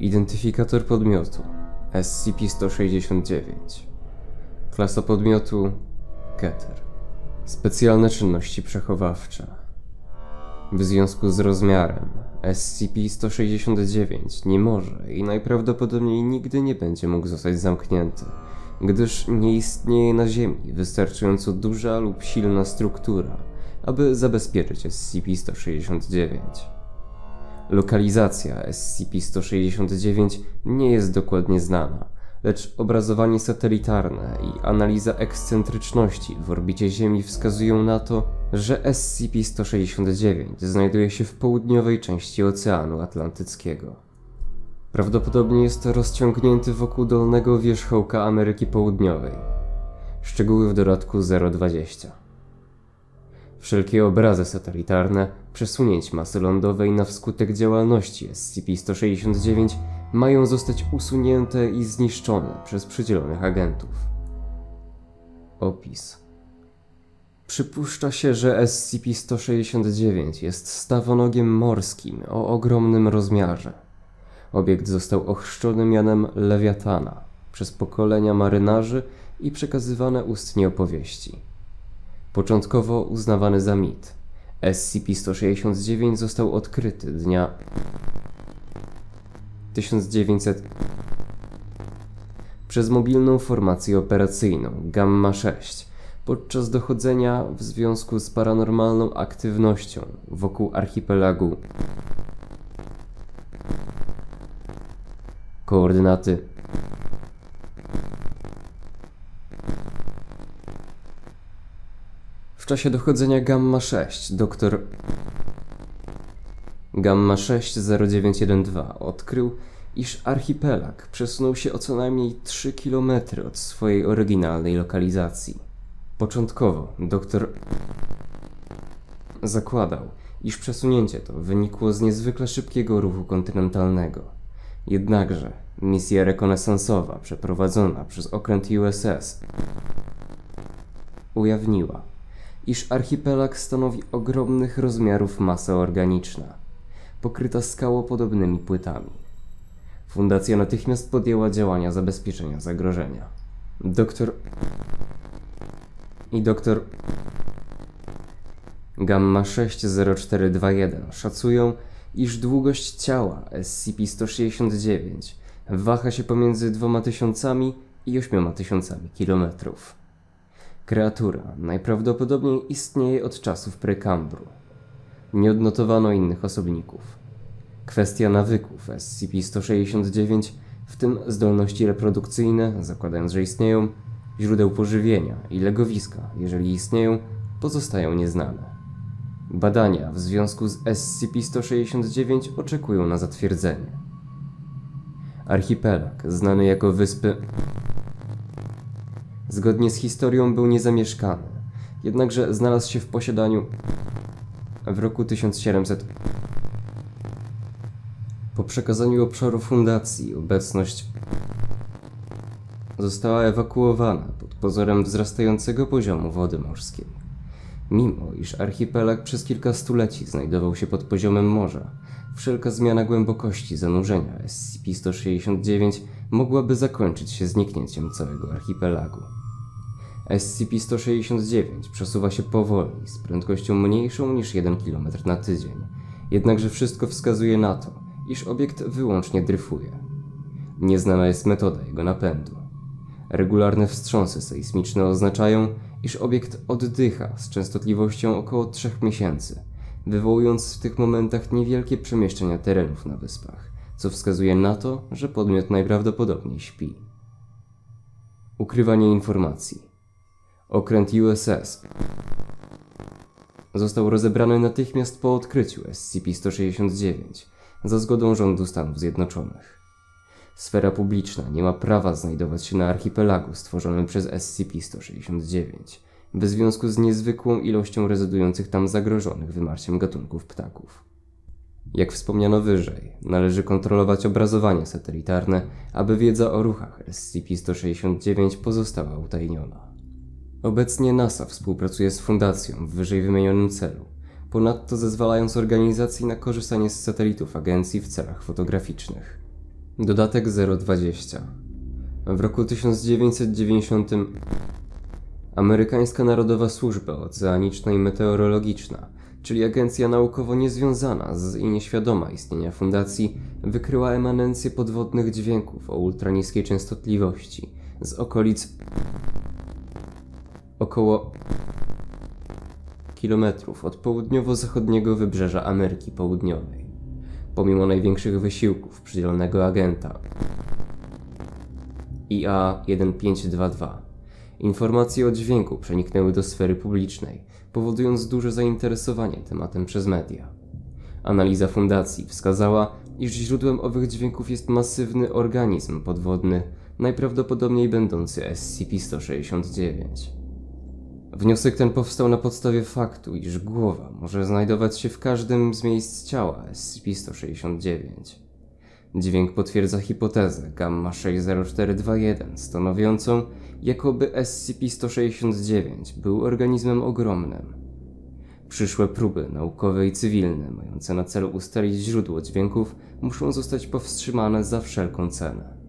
Identyfikator podmiotu SCP-169. Klasa podmiotu Keter. Specjalne czynności przechowawcze. W związku z rozmiarem SCP-169 nie może i najprawdopodobniej nigdy nie będzie mógł zostać zamknięty, gdyż nie istnieje na Ziemi wystarczająco duża lub silna struktura, aby zabezpieczyć SCP-169. Lokalizacja SCP-169 nie jest dokładnie znana, lecz obrazowanie satelitarne i analiza ekscentryczności w orbicie Ziemi wskazują na to, że SCP-169 znajduje się w południowej części Oceanu Atlantyckiego. Prawdopodobnie jest rozciągnięty wokół dolnego wierzchołka Ameryki Południowej. Szczegóły w dodatku 020. Wszelkie obrazy satelitarne przesunięć masy lądowej na wskutek działalności SCP-169 mają zostać usunięte i zniszczone przez przydzielonych agentów. Opis. Przypuszcza się, że SCP-169 jest stawonogiem morskim o ogromnym rozmiarze. Obiekt został ochrzczony mianem Lewiatana przez pokolenia marynarzy i przekazywane ustnie opowieści. Początkowo uznawany za mit, SCP-169 został odkryty dnia 1900 przez mobilną formację operacyjną Gamma-6 podczas dochodzenia w związku z paranormalną aktywnością wokół archipelagu. Koordynaty w czasie dochodzenia Gamma-6 dr Gamma-60912 odkrył, iż archipelag przesunął się o co najmniej 3 km od swojej oryginalnej lokalizacji. Początkowo dr zakładał, iż przesunięcie to wynikło z niezwykle szybkiego ruchu kontynentalnego. Jednakże misja rekonesansowa przeprowadzona przez okręt USS ujawniła, iż archipelag stanowi ogromnych rozmiarów masa organiczna, pokryta skałopodobnymi płytami. Fundacja natychmiast podjęła działania zabezpieczenia zagrożenia. Dr Gamma-60421 szacują, iż długość ciała SCP-169 waha się pomiędzy 2000 i 8000 km. Kreatura najprawdopodobniej istnieje od czasów prekambru. Nie odnotowano innych osobników. Kwestia nawyków SCP-169, w tym zdolności reprodukcyjne, zakładając, że istnieją, źródeł pożywienia i legowiska, jeżeli istnieją, pozostają nieznane. Badania w związku z SCP-169 oczekują na zatwierdzenie. Archipelag, znany jako wyspy, zgodnie z historią był niezamieszkany, jednakże znalazł się w posiadaniu w roku 1700. Po przekazaniu obszaru fundacji obecność została ewakuowana pod pozorem wzrastającego poziomu wody morskiej. Mimo iż archipelag przez kilka stuleci znajdował się pod poziomem morza, wszelka zmiana głębokości zanurzenia SCP-169 mogłaby zakończyć się zniknięciem całego archipelagu. SCP-169 przesuwa się powoli, z prędkością mniejszą niż 1 km na tydzień, jednakże wszystko wskazuje na to, iż obiekt wyłącznie dryfuje. Nieznana jest metoda jego napędu. Regularne wstrząsy sejsmiczne oznaczają, iż obiekt oddycha z częstotliwością około 3 miesięcy, wywołując w tych momentach niewielkie przemieszczenia terenów na wyspach, co wskazuje na to, że podmiot najprawdopodobniej śpi. Ukrywanie informacji. Okręt USS został rozebrany natychmiast po odkryciu SCP-169 za zgodą rządu Stanów Zjednoczonych. Sfera publiczna nie ma prawa znajdować się na archipelagu stworzonym przez SCP-169 w związku z niezwykłą ilością rezydujących tam zagrożonych wymarciem gatunków ptaków. Jak wspomniano wyżej, należy kontrolować obrazowanie satelitarne, aby wiedza o ruchach SCP-169 pozostała utajniona. Obecnie NASA współpracuje z fundacją w wyżej wymienionym celu, ponadto zezwalając organizacji na korzystanie z satelitów agencji w celach fotograficznych. Dodatek 020. W roku 1990 amerykańska Narodowa Służba Oceaniczna i Meteorologiczna, czyli agencja naukowo niezwiązana z i nieświadoma istnienia fundacji, wykryła emanencję podwodnych dźwięków o ultraniskiej częstotliwości z okolic około kilometrów od południowo-zachodniego wybrzeża Ameryki Południowej. Pomimo największych wysiłków przydzielonego agenta IA-1522, informacje o dźwięku przeniknęły do sfery publicznej, powodując duże zainteresowanie tematem przez media. Analiza fundacji wskazała, iż źródłem owych dźwięków jest masywny organizm podwodny, najprawdopodobniej będący SCP-169. Wniosek ten powstał na podstawie faktu, iż głowa może znajdować się w każdym z miejsc ciała SCP-169. Dźwięk potwierdza hipotezę Gamma-60421 stanowiącą, jakoby SCP-169 był organizmem ogromnym. Przyszłe próby naukowe i cywilne, mające na celu ustalić źródło dźwięków, muszą zostać powstrzymane za wszelką cenę.